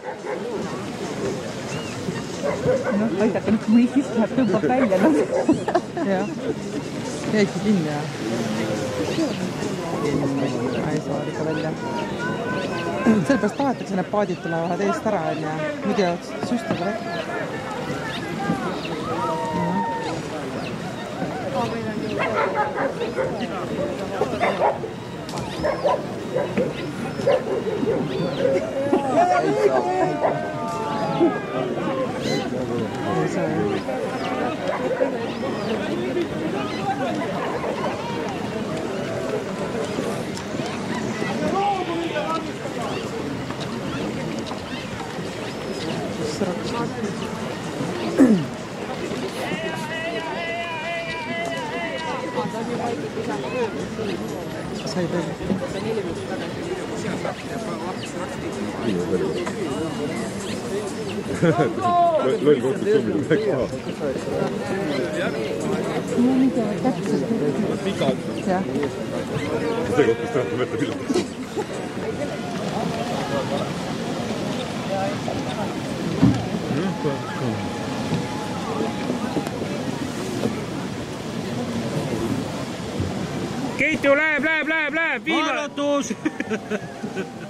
noh, aidake nüüd mõistis läheb tõmbab välja. Jah, jäidki kinni ja ei saa ikka välja. Sellepärast tahetakse, need paadid tulevad eest ära ja muidu jäävad süstada vekka. Sai teile. Loll kohtud tublid midagi maha. No mida täpselt. Pikad. Jah. See kohtus tähendab ette piletit. Keitu läheb, viimane! Vaadatus!